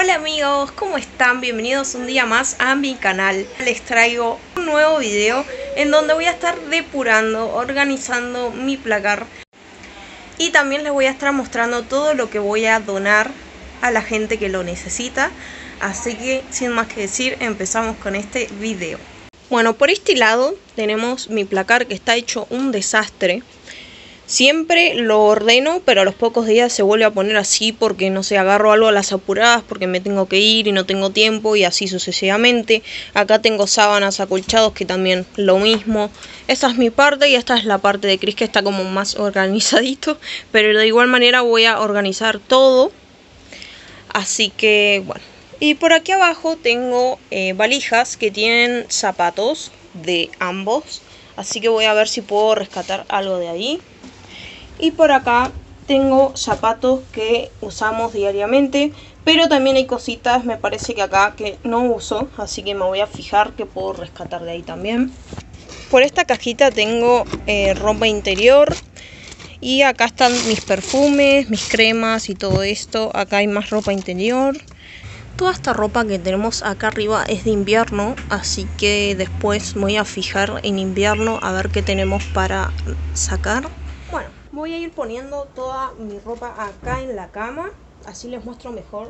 Hola amigos, ¿cómo están? Bienvenidos un día más a mi canal. Les traigo un nuevo video en donde voy a estar depurando, organizando mi placar. Y también les voy a estar mostrando todo lo que voy a donar a la gente que lo necesita. Así que sin más que decir, empezamos con este video. Bueno, por este lado tenemos mi placar que está hecho un desastre. Siempre lo ordeno, pero a los pocos días se vuelve a poner así porque, no sé, agarro algo a las apuradas porque me tengo que ir y no tengo tiempo y así sucesivamente. Acá tengo sábanas, acolchados, que también lo mismo. Esta es mi parte y esta es la parte de Chris, que está como más organizadito. Pero de igual manera voy a organizar todo. Así que, bueno. Y por aquí abajo tengo valijas que tienen zapatos de ambos. Así que voy a ver si puedo rescatar algo de ahí. Y por acá tengo zapatos que usamos diariamente, pero también hay cositas, me parece que acá, que no uso, así que me voy a fijar que puedo rescatar de ahí también. Por esta cajita tengo ropa interior y acá están mis perfumes, mis cremas y todo esto. Acá hay más ropa interior. Toda esta ropa que tenemos acá arriba es de invierno, así que después me voy a fijar en invierno a ver qué tenemos para sacar. Bueno, voy a ir poniendo toda mi ropa acá en la cama, así les muestro mejor.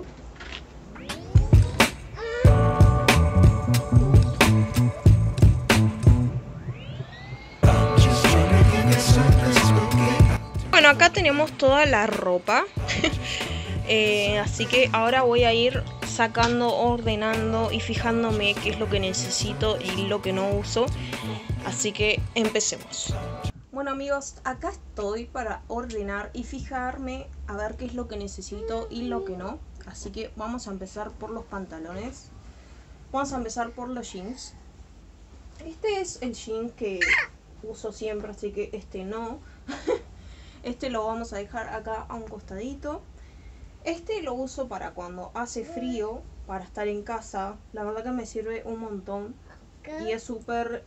Bueno, acá tenemos toda la ropa, así que ahora voy a ir sacando, ordenando y fijándome qué es lo que necesito y lo que no uso. Así que empecemos. Bueno amigos, acá estoy para ordenar y fijarme a ver qué es lo que necesito y lo que no. Así que vamos a empezar por los pantalones. Vamos a empezar por los jeans. Este es el jean que uso siempre, así que este no. Este lo vamos a dejar acá a un costadito. Este lo uso para cuando hace frío, para estar en casa. La verdad que me sirve un montón. Y es súper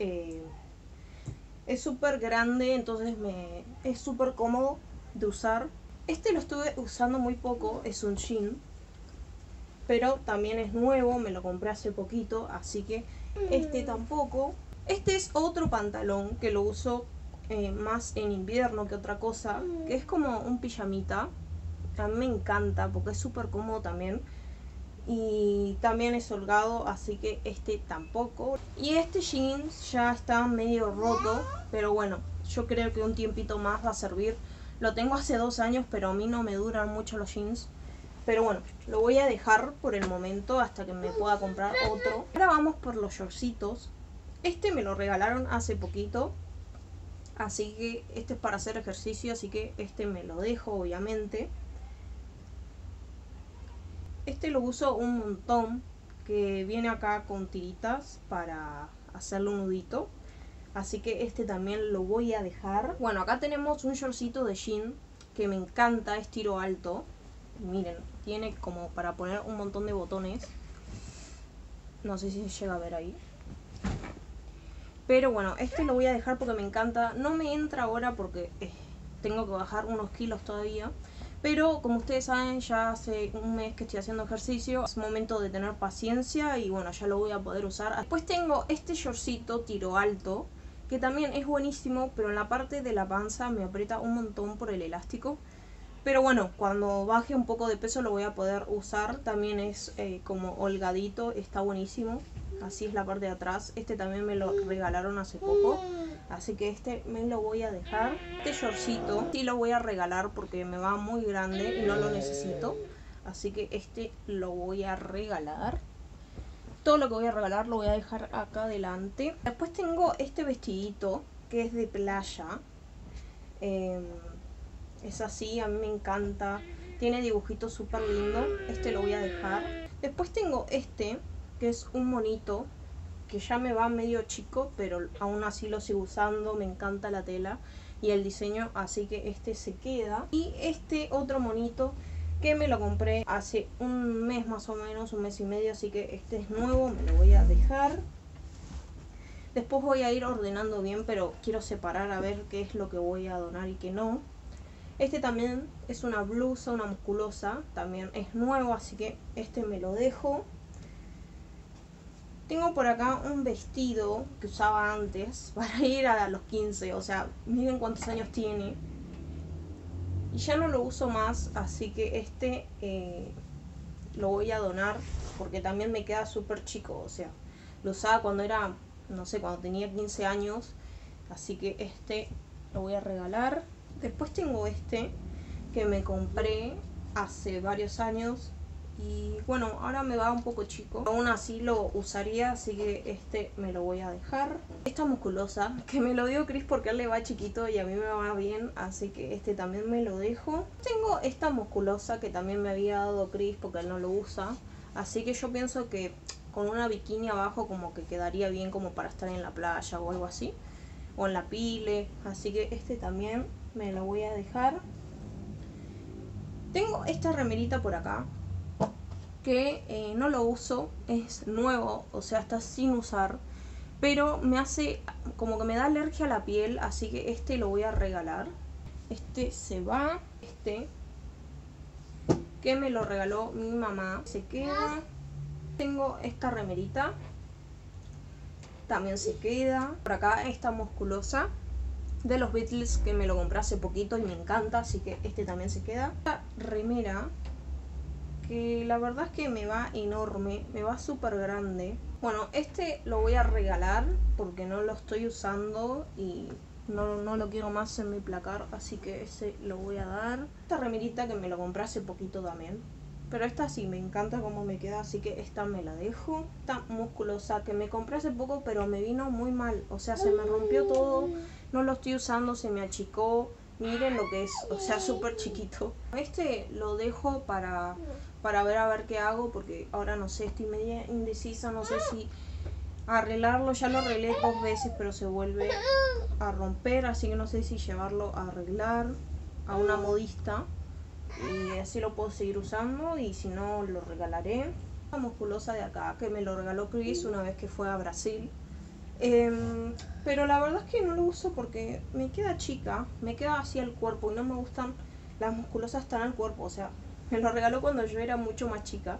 grande, entonces es súper cómodo de usar. Este lo estuve usando muy poco, es un jean, pero también es nuevo, me lo compré hace poquito, así que este tampoco. Este es otro pantalón que lo uso más en invierno que otra cosa, que es como un pijamita. A mí me encanta porque es súper cómodo también. Y también es holgado, así que este tampoco. Y este jeans ya está medio roto, pero bueno, yo creo que un tiempito más va a servir. Lo tengo hace 2 años, pero a mí no me duran mucho los jeans. Pero bueno, lo voy a dejar por el momento hasta que me pueda comprar otro. Ahora vamos por los shortcitos. Este me lo regalaron hace poquito, así que este es para hacer ejercicio, así que este me lo dejo obviamente. Este lo uso un montón, que viene acá con tiritas para hacerle un nudito. Así que este también lo voy a dejar. Bueno, acá tenemos un shortcito de jean que me encanta, es tiro alto. Miren, tiene como para poner un montón de botones. No sé si se llega a ver ahí. Pero bueno, este lo voy a dejar porque me encanta. No me entra ahora porque tengo que bajar unos kilos todavía. Pero como ustedes saben, ya hace un mes que estoy haciendo ejercicio. Es momento de tener paciencia y bueno, ya lo voy a poder usar. Después tengo este shortcito tiro alto, que también es buenísimo, pero en la parte de la panza me aprieta un montón por el elástico. Pero bueno, cuando baje un poco de peso lo voy a poder usar. También es como holgadito, está buenísimo. Así es la parte de atrás. Este también me lo regalaron hace poco, así que este me lo voy a dejar. Este shortcito sí lo voy a regalar porque me va muy grande y no lo necesito, así que este lo voy a regalar. Todo lo que voy a regalar lo voy a dejar acá adelante. Después tengo este vestidito que es de playa. Es así, a mí me encanta. Tiene dibujitos súper lindos. Este lo voy a dejar. Después tengo este, que es un monito, que ya me va medio chico, pero aún así lo sigo usando. Me encanta la tela y el diseño, así que este se queda. Y este otro monito que me lo compré hace un mes más o menos, un mes y medio, así que este es nuevo, me lo voy a dejar. Después voy a ir ordenando bien, pero quiero separar a ver qué es lo que voy a donar y qué no. Este también es una blusa, una musculosa, también es nuevo, así que este me lo dejo. Tengo por acá un vestido que usaba antes para ir a los 15, o sea, miren cuántos años tiene. Y ya no lo uso más, así que este lo voy a donar porque también me queda súper chico, o sea, lo usaba cuando era, no sé, cuando tenía 15 años, así que este lo voy a regalar. Después tengo este que me compré hace varios años y bueno, ahora me va un poco chico, aún así lo usaría, así que este me lo voy a dejar. Esta musculosa que me lo dio Chris porque a él le va chiquito y a mí me va bien, así que este también me lo dejo. Tengo esta musculosa que también me había dado Chris porque él no lo usa, así que yo pienso que con una bikini abajo como que quedaría bien como para estar en la playa o algo así, o en la pile, así que este también me lo voy a dejar. Tengo esta remerita por acá que no lo uso, es nuevo, o sea, está sin usar, pero me hace como que me da alergia a la piel, así que este lo voy a regalar. Este se va, este que me lo regaló mi mamá se queda. Tengo esta remerita, también se queda. Por acá esta musculosa de los Beatles que me lo compré hace poquito y me encanta, así que este también se queda. Esta remera que la verdad es que me va enorme, me va súper grande. Bueno, este lo voy a regalar porque no lo estoy usando y no lo quiero más en mi placar, así que ese lo voy a dar. Esta remerita que me lo compré hace poquito también, pero esta sí me encanta cómo me queda, así que esta me la dejo. Esta musculosa que me compré hace poco, pero me vino muy mal, o sea, se me rompió todo, no lo estoy usando, se me achicó. Miren lo que es, o sea, súper chiquito. Este lo dejo para ver a ver qué hago, porque ahora no sé, estoy media indecisa, no sé si arreglarlo. Ya lo arreglé 2 veces, pero se vuelve a romper, así que no sé si llevarlo a arreglar a una modista y así lo puedo seguir usando, y si no lo regalaré. La musculosa de acá que me lo regaló Chris una vez que fue a Brasil. Pero la verdad es que no lo uso porque me queda chica, me queda así el cuerpo y no me gustan las musculosas tan al cuerpo, o sea, me lo regaló cuando yo era mucho más chica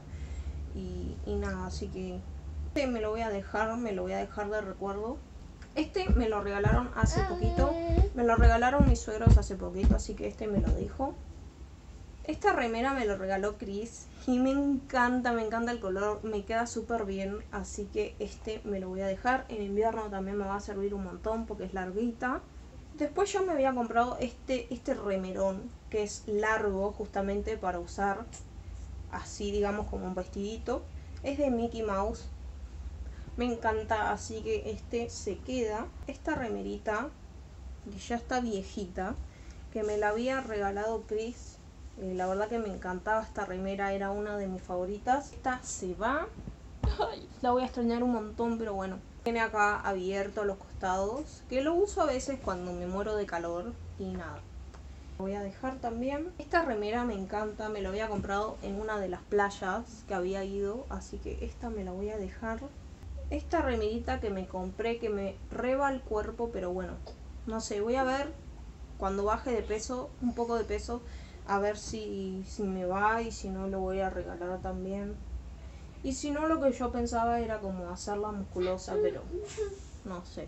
y nada, así que este me lo voy a dejar, de recuerdo. Este me lo regalaron hace poquito, me lo regalaron mis suegros hace poquito, así que este me lo dejo. Esta remera me lo regaló Chris y me encanta el color, me queda súper bien, así que este me lo voy a dejar. En invierno también me va a servir un montón porque es larguita. Después yo me había comprado este remerón que es largo justamente para usar así, digamos, como un vestidito. Es de Mickey Mouse, me encanta, así que este se queda. Esta remerita que ya está viejita, que me la había regalado Chris. La verdad que me encantaba esta remera, era una de mis favoritas. Esta se va. Ay, la voy a extrañar un montón, pero bueno. Tiene acá abierto a los costados, que lo uso a veces cuando me muero de calor y nada. Lo voy a dejar también. Esta remera me encanta, me la había comprado en una de las playas que había ido, así que esta me la voy a dejar. Esta remerita que me compré, que me reba el cuerpo, pero bueno, no sé, voy a ver cuando baje de peso, un poco de peso, a ver si me va, y si no lo voy a regalar también. Y si no, lo que yo pensaba era como hacerla musculosa, pero no sé.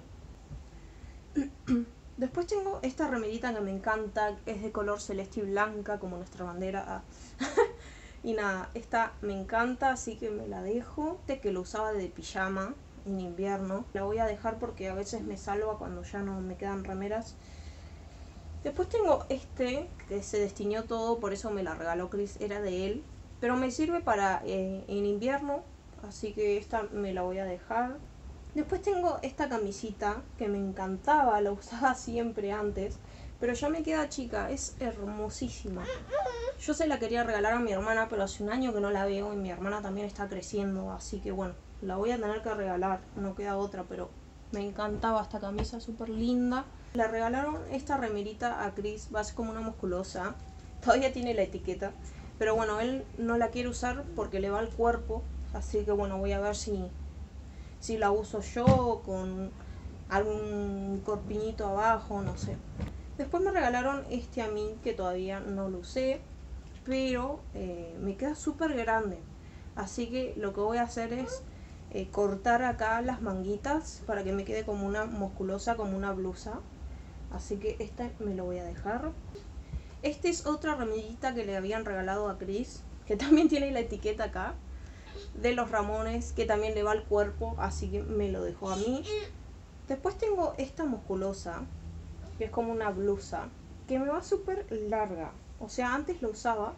Después tengo esta remerita que me encanta, es de color celeste y blanca como nuestra bandera. Y nada, esta me encanta, así que me la dejo. Este que lo usaba de pijama en invierno, la voy a dejar porque a veces me salva cuando ya no me quedan remeras. Después tengo este que se destiñó todo, por eso me la regaló Chris, era de él, pero me sirve para en invierno, así que esta me la voy a dejar. Después tengo esta camisita que me encantaba, la usaba siempre antes, pero ya me queda chica, es hermosísima. Yo se la quería regalar a mi hermana, pero hace un año que no la veo y mi hermana también está creciendo, así que bueno, la voy a tener que regalar, no queda otra, pero me encantaba esta camisa, súper linda. Le regalaron esta remerita a Chris, va a ser como una musculosa, todavía tiene la etiqueta, pero bueno, él no la quiere usar porque le va al cuerpo, así que bueno, voy a ver si la uso yo con algún corpiñito abajo, no sé. Después me regalaron este a mí, que todavía no lo usé, pero me queda súper grande. Así que lo que voy a hacer es cortar acá las manguitas para que me quede como una musculosa, como una blusa. Así que esta me lo voy a dejar. Esta es otra remerita que le habían regalado a Chris, que también tiene la etiqueta acá, de los Ramones, que también le va al cuerpo, así que me lo dejó a mí. Después tengo esta musculosa, que es como una blusa, que me va súper larga. O sea, antes lo usaba,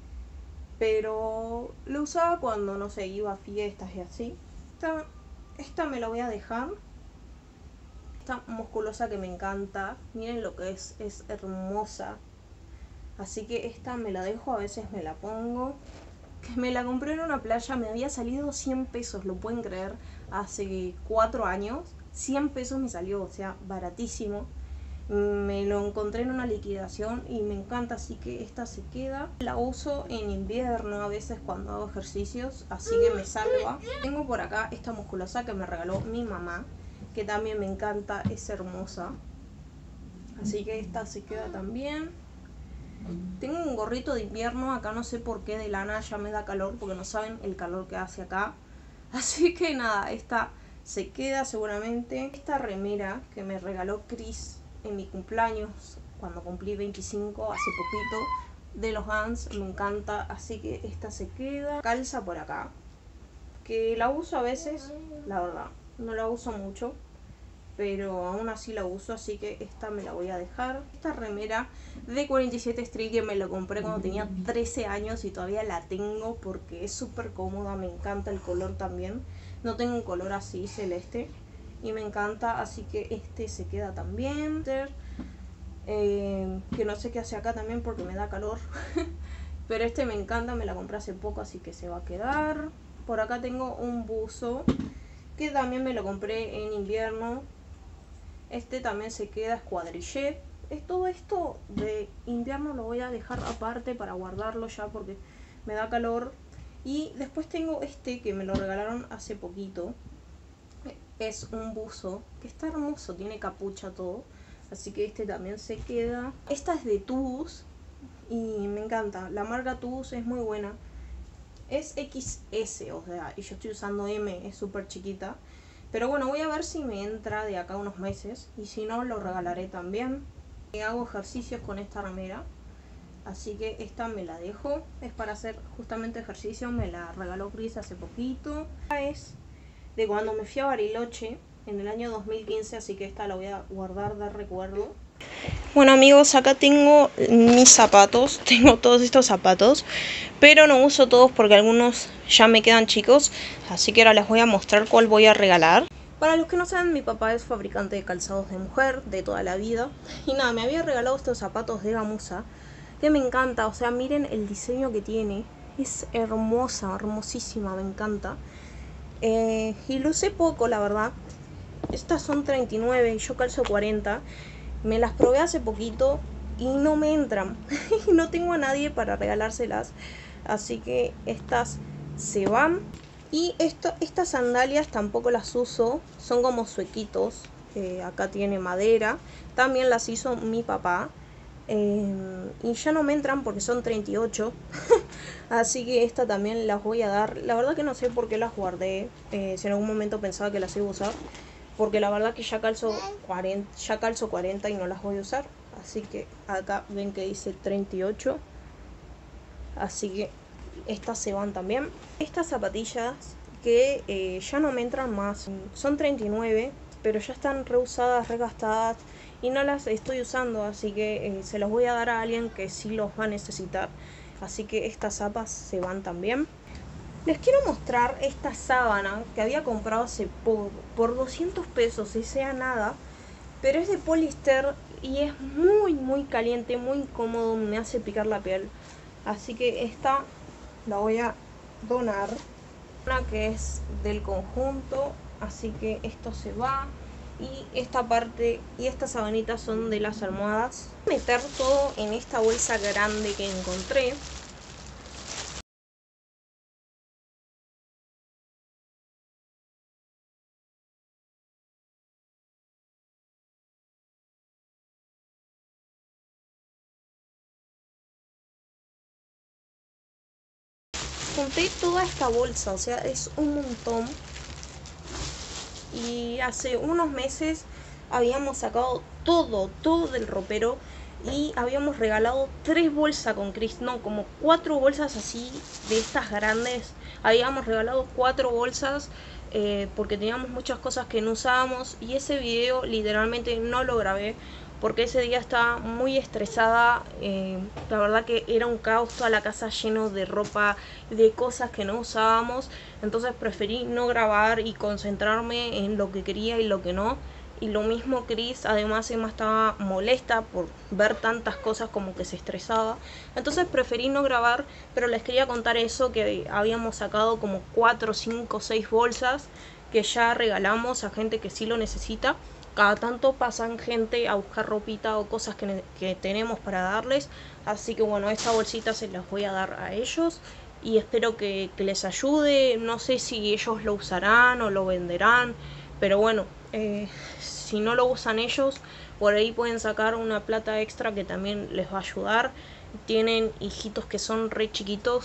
pero lo usaba cuando, no sé, iba a fiestas y así. Esta me la voy a dejar. Esta musculosa que me encanta. Miren lo que es hermosa. Así que esta me la dejo, a veces me la pongo. Que me la compré en una playa, me había salido 100 pesos, lo pueden creer, hace 4 años. 100 pesos me salió, o sea, baratísimo. Me lo encontré en una liquidación y me encanta, así que esta se queda. La uso en invierno a veces cuando hago ejercicios, así que me salva. Tengo por acá esta musculosa que me regaló mi mamá, que también me encanta, es hermosa. Así que esta se queda también. Tengo un gorrito de invierno, acá no sé por qué, de lana, ya me da calor, porque no saben el calor que hace acá. Así que nada, esta se queda seguramente. Esta remera que me regaló Chris en mi cumpleaños, cuando cumplí 25, hace poquito, de los Vans, me encanta, así que esta se queda. Calza por acá, que la uso a veces, la verdad, no la uso mucho, pero aún así la uso, así que esta me la voy a dejar. Esta remera de 47 Street que me la compré cuando tenía 13 años y todavía la tengo porque es súper cómoda, me encanta el color también. No tengo un color así celeste y me encanta, así que este se queda también. Que no sé qué hace acá también porque me da calor. Pero este me encanta, me la compré hace poco, así que se va a quedar. Por acá tengo un buzo que también me lo compré en invierno. Este también se queda, es cuadrillé. Todo esto de invierno lo voy a dejar aparte para guardarlo ya porque me da calor. Y después tengo este que me lo regalaron hace poquito. Es un buzo que está hermoso, tiene capucha todo. Así que este también se queda. Esta es de Tubus y me encanta. La marca Tubus es muy buena. Es XS, o sea, y yo estoy usando M, es súper chiquita. Pero bueno, voy a ver si me entra de acá unos meses. Y si no, lo regalaré también. Hago ejercicios con esta remera. Así que esta me la dejo. Es para hacer justamente ejercicio. Me la regaló Chris hace poquito. Esta es de cuando me fui a Bariloche en el año 2015. Así que esta la voy a guardar de recuerdo. Bueno amigos, acá tengo mis zapatos, tengo todos estos zapatos, pero no uso todos porque algunos ya me quedan chicos, así que ahora les voy a mostrar cuál voy a regalar. Para los que no saben, mi papá es fabricante de calzados de mujer de toda la vida, y nada, me había regalado estos zapatos de gamuza, que me encanta, o sea, miren el diseño que tiene, es hermosa, hermosísima, me encanta. Y lo usé poco, la verdad. Estas son 39 y yo calzo 40. Me las probé hace poquito y no me entran. No tengo a nadie para regalárselas. Así que estas se van. Y estas sandalias tampoco las uso. Son como suequitos. Acá tiene madera. También las hizo mi papá. Y ya no me entran porque son 38. Así que esta también las voy a dar. La verdad que no sé por qué las guardé. Si en algún momento pensaba que las iba a usar. Porque la verdad que ya calzo 40 y no las voy a usar. Así que acá ven que dice 38. Así que estas se van también. Estas zapatillas que ya no me entran más. Son 39, pero ya están reusadas, regastadas. Y no las estoy usando, así que se los voy a dar a alguien que sí los va a necesitar. Así que estas zapas se van también. Les quiero mostrar esta sábana que había comprado hace poco por 200 pesos, y sea nada, pero es de poliéster y es muy caliente, muy incómodo, me hace picar la piel. Así que esta la voy a donar, una que es del conjunto, así que esto se va. Y esta parte y estas sabanitas son de las almohadas. Voy a meter todo en esta bolsa grande que encontré. junté toda esta bolsa, o sea, es un montón. Y hace unos meses habíamos sacado todo del ropero y habíamos regalado 3 bolsas con Chris, no, como 4 bolsas así de estas grandes. Habíamos regalado 4 bolsas porque teníamos muchas cosas que no usábamos, y ese video literalmente no lo grabé porque ese día estaba muy estresada. La verdad que era un caos, toda la casa lleno de ropa, de cosas que no usábamos. Entonces preferí no grabar y concentrarme en lo que quería y lo que no. Y lo mismo Chris, además Emma estaba molesta por ver tantas cosas, como que se estresaba. Entonces preferí no grabar, pero les quería contar eso, que habíamos sacado como 4, 5, 6 bolsas que ya regalamos a gente que sí lo necesita. Cada tanto pasan gente a buscar ropita o cosas que tenemos para darles. Así que bueno, esta bolsita se las voy a dar a ellos y espero que les ayude. No sé si ellos lo usarán o lo venderán, pero bueno, si no lo usan ellos, por ahí pueden sacar una plata extra que también les va a ayudar. Tienen hijitos que son re chiquitos,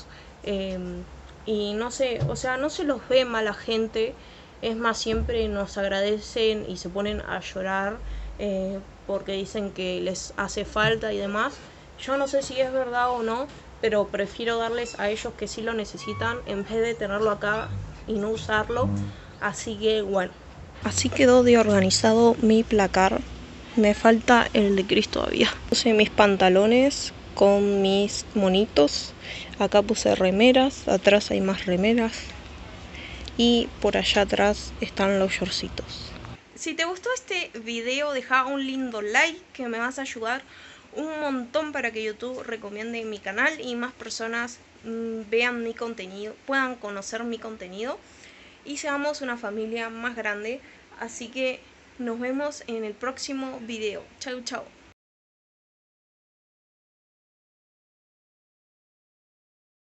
y no sé, o sea, no se los ve mala gente. Es más, siempre nos agradecen y se ponen a llorar porque dicen que les hace falta y demás. Yo no sé si es verdad o no, pero prefiero darles a ellos que sí lo necesitan en vez de tenerlo acá y no usarlo. Así que bueno, así quedó de organizado mi placar. Me falta el de Chris todavía. Puse mis pantalones con mis monitos. Acá puse remeras, atrás hay más remeras. Y por allá atrás están los shortcitos. Si te gustó este video, deja un lindo like, que me vas a ayudar un montón para que YouTube recomiende mi canal y más personas vean mi contenido, puedan conocer mi contenido y seamos una familia más grande. Así que nos vemos en el próximo video. Chau, chau.